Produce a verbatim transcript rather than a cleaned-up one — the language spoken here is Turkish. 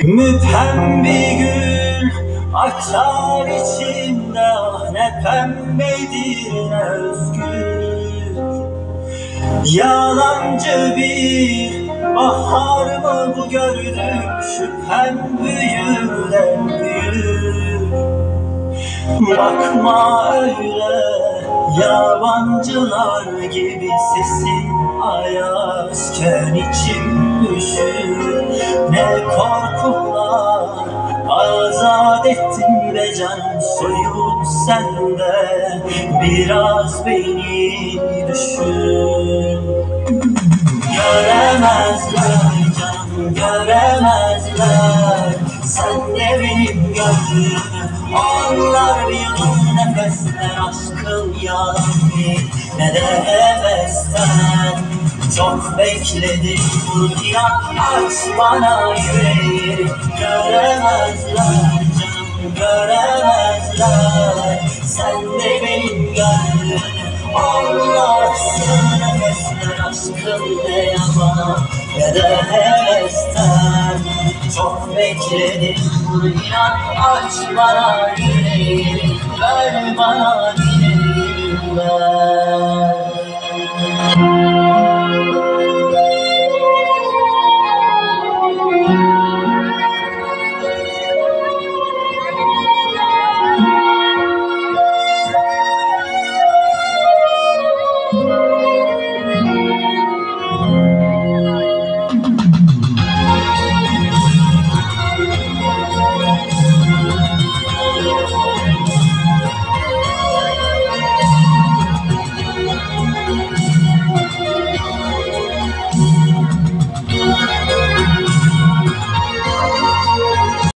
Müphem bir gül açar içimde, ah ne pembedir ne özgür. Yalancı bir bahar mı bu gördüm, şüphem büyür de büyür. Bakma öyle yabancılar gibi, sesin ayazken içim üşür. Ne korkular azat ettin be canım, soyun sende biraz beni düşün. Göremezler canım, göremezler sen de benim gönlümü. Onlar bir yudum nefesler, aşkın yalanı ne de hevesten. Çok bekledim dur inan, aç bana yüreği. Göremezler canım, göremezler sen de benim gönlümü. Onlar sığ nefesler, aşkın ne yalan ne de hevesten. Çok bekledim dur inan, aç bana yüreği. Ver bana yüreği ver.